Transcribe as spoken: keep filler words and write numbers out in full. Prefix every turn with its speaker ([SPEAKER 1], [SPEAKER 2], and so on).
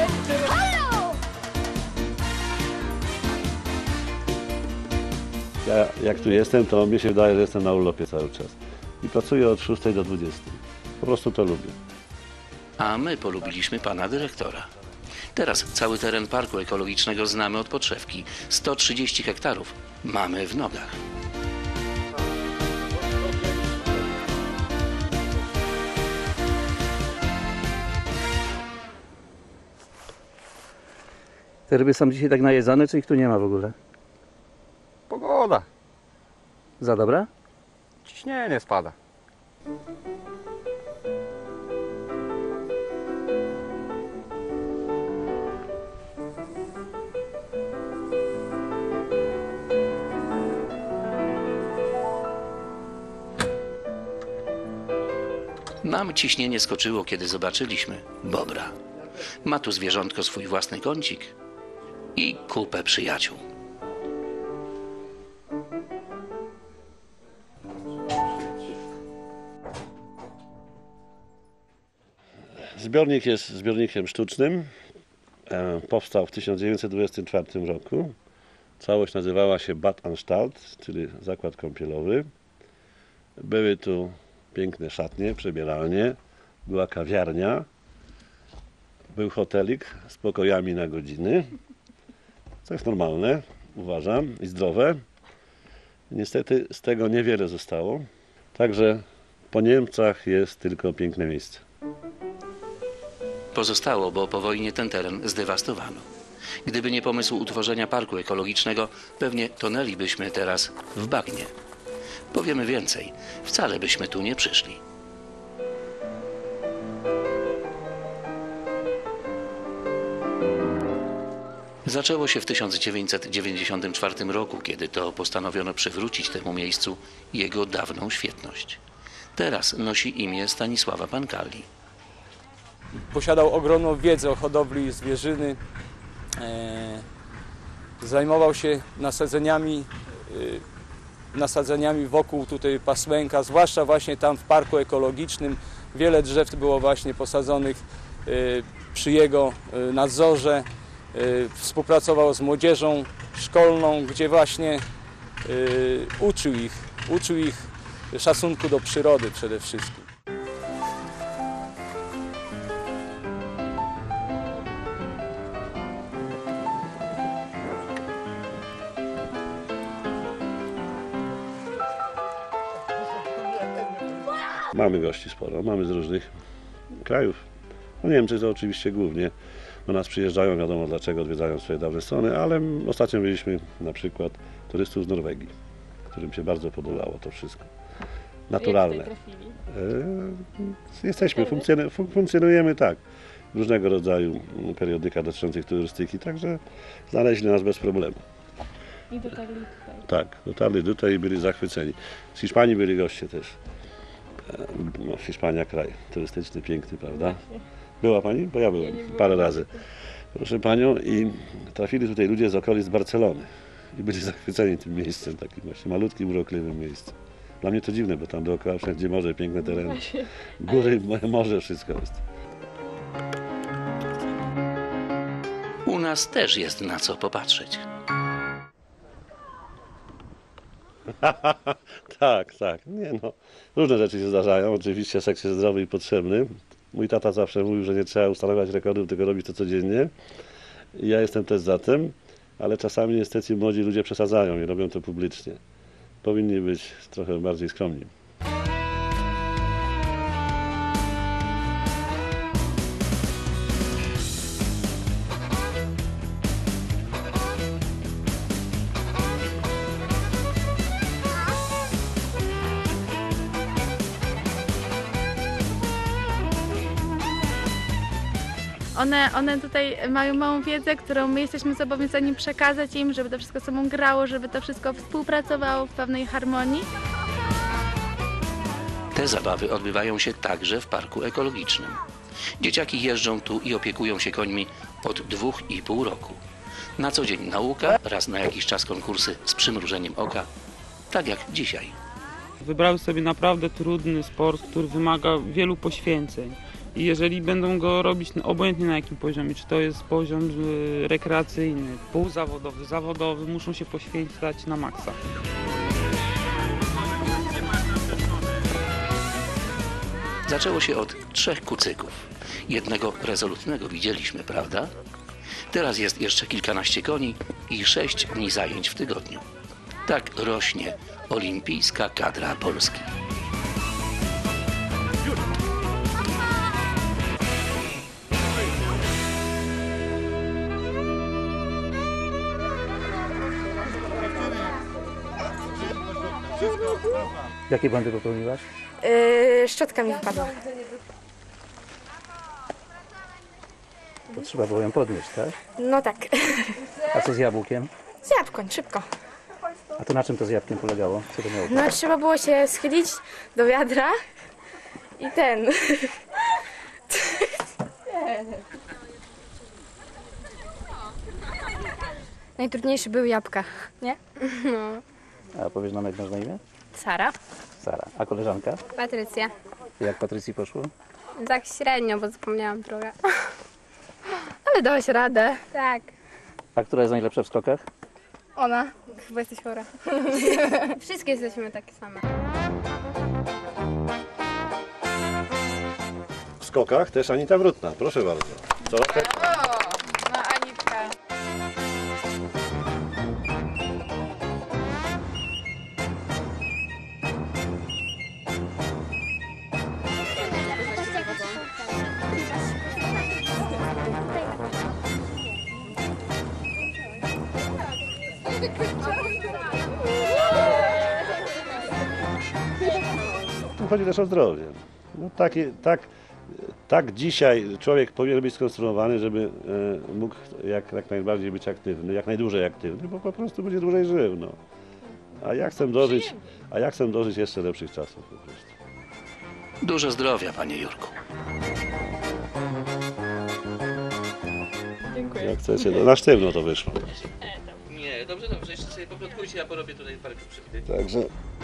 [SPEAKER 1] Ja jak tu jestem, to mi się wydaje, że jestem na urlopie cały czas. I pracuję od szóstej do dwudziestej. Po prostu to lubię.
[SPEAKER 2] A my polubiliśmy pana dyrektora. Teraz cały teren parku ekologicznego znamy od podszewki. sto trzydzieści hektarów mamy w nogach.
[SPEAKER 3] Te ryby są dzisiaj tak najedzone, czy ich tu nie ma w ogóle?
[SPEAKER 4] Pogoda.
[SPEAKER 3] Za dobra?
[SPEAKER 4] Ciśnienie spada.
[SPEAKER 2] Nam ciśnienie skoczyło, kiedy zobaczyliśmy bobra. Ma tu zwierzątko swój własny kącik i kupę przyjaciół.
[SPEAKER 1] Zbiornik jest zbiornikiem sztucznym. E, powstał w tysiąc dziewięćset dwudziestym czwartym roku. Całość nazywała się Badanstalt, czyli zakład kąpielowy. Były tu piękne szatnie, przebieralnie, była kawiarnia, był hotelik z pokojami na godziny, co jest normalne, uważam, i zdrowe. Niestety z tego niewiele zostało, także po Niemcach jest tylko piękne miejsce.
[SPEAKER 2] Pozostało, bo po wojnie ten teren zdewastowano. Gdyby nie pomysł utworzenia parku ekologicznego, pewnie tonęlibyśmy teraz w bagnie. Powiemy więcej, wcale byśmy tu nie przyszli. Zaczęło się w tysiąc dziewięćset dziewięćdziesiątym czwartym roku, kiedy to postanowiono przywrócić temu miejscu jego dawną świetność. Teraz nosi imię Stanisława Pancalli.
[SPEAKER 5] Posiadał ogromną wiedzę o hodowli zwierzyny. E, zajmował się nasadzeniami, e, nasadzeniami wokół tutaj pasmęka, zwłaszcza właśnie tam w parku ekologicznym. Wiele drzew było właśnie posadzonych e, przy jego e, nadzorze. E, współpracował z młodzieżą szkolną, gdzie właśnie e, uczył ich, uczył ich szacunku do przyrody przede wszystkim.
[SPEAKER 1] Mamy gości sporo, mamy z różnych krajów. No Niemcy to oczywiście głównie do nas przyjeżdżają, wiadomo dlaczego, odwiedzają swoje dawne strony, ale ostatnio byliśmy na przykład turystów z Norwegii, którym się bardzo podobało to wszystko. Naturalne. E, jesteśmy, funkcjonu, funkcjonujemy tak, różnego rodzaju periodyka dotyczących turystyki, także znaleźli nas bez problemu.
[SPEAKER 6] I dotarli tutaj.
[SPEAKER 1] Tak, dotarli tutaj i byli zachwyceni. Z Hiszpanii byli goście też. No, Hiszpania kraj turystyczny, piękny, prawda? Była Pani? Bo ja byłem parę razy. Proszę Panią, i trafili tutaj ludzie z okolic Barcelony i byli zachwyceni tym miejscem, takim właśnie malutkim, urokliwym miejscem. Dla mnie to dziwne, bo tam dookoła wszędzie morze, piękne tereny, góry, morze, wszystko jest.
[SPEAKER 2] U nas też jest na co popatrzeć.
[SPEAKER 1] Tak, tak. Nie no, różne rzeczy się zdarzają. Oczywiście seks jest zdrowy i potrzebny. Mój tata zawsze mówił, że nie trzeba ustanawiać rekordów, tylko robić to codziennie. I ja jestem też za tym, ale czasami niestety młodzi ludzie przesadzają i robią to publicznie. Powinni być trochę bardziej skromni.
[SPEAKER 6] One, one tutaj mają małą wiedzę, którą my jesteśmy zobowiązani przekazać im, żeby to wszystko sobą grało, żeby to wszystko współpracowało w pewnej harmonii.
[SPEAKER 2] Te zabawy odbywają się także w parku ekologicznym. Dzieciaki jeżdżą tu i opiekują się końmi od dwóch i pół roku. Na co dzień nauka, raz na jakiś czas konkursy z przymrużeniem oka, tak jak dzisiaj.
[SPEAKER 7] Wybrały sobie naprawdę trudny sport, który wymaga wielu poświęceń. I jeżeli będą go robić no, obojętnie na jakim poziomie, czy to jest poziom y, rekreacyjny, półzawodowy, zawodowy, muszą się poświęcać na maksa.
[SPEAKER 2] Zaczęło się od trzech kucyków. Jednego rezolutnego widzieliśmy, prawda? Teraz jest jeszcze kilkanaście koni i sześć dni zajęć w tygodniu. Tak rośnie olimpijska kadra Polski.
[SPEAKER 3] Jakie błędy popełniłaś?
[SPEAKER 8] Yy, szczotka mi wypadła.
[SPEAKER 3] To trzeba było ją podnieść, tak?
[SPEAKER 8] No tak.
[SPEAKER 3] A co z jabłkiem?
[SPEAKER 8] Z jabłkiem, szybko.
[SPEAKER 3] A to na czym to z jabłkiem polegało? Co to miało być?
[SPEAKER 8] No trzeba było się schylić do wiadra i ten. Najtrudniejsze były jabłka, nie?
[SPEAKER 3] A powiesz nam, jak masz na imię?
[SPEAKER 8] Sara.
[SPEAKER 3] Sara. A koleżanka?
[SPEAKER 8] Patrycja.
[SPEAKER 3] Jak Patrycji poszło?
[SPEAKER 8] Tak średnio, bo zapomniałam trochę. Ale dałaś radę. Tak.
[SPEAKER 3] A która jest najlepsza w skokach?
[SPEAKER 8] Ona. Chyba jesteś chora. Wszystkie jesteśmy takie same.
[SPEAKER 1] W skokach też Anita Wrutna, proszę bardzo. Co tak?
[SPEAKER 6] No Anitka.
[SPEAKER 1] Tu chodzi też o zdrowie. No takie, tak, tak dzisiaj człowiek powinien być skonstruowany, żeby e, mógł jak, jak najbardziej być aktywny, jak najdłużej aktywny, bo po prostu będzie dłużej żył. No. A ja chcę dożyć, a ja chcę dożyć jeszcze lepszych czasów po prostu.
[SPEAKER 2] Dużo zdrowia, panie Jurku.
[SPEAKER 1] Jak chcecie, no, na sztywno to wyszło.
[SPEAKER 2] Nie, dobrze, dobrze. Jeszcze sobie poplotkujcie, ja porobię tutaj parę przybytek.
[SPEAKER 1] Także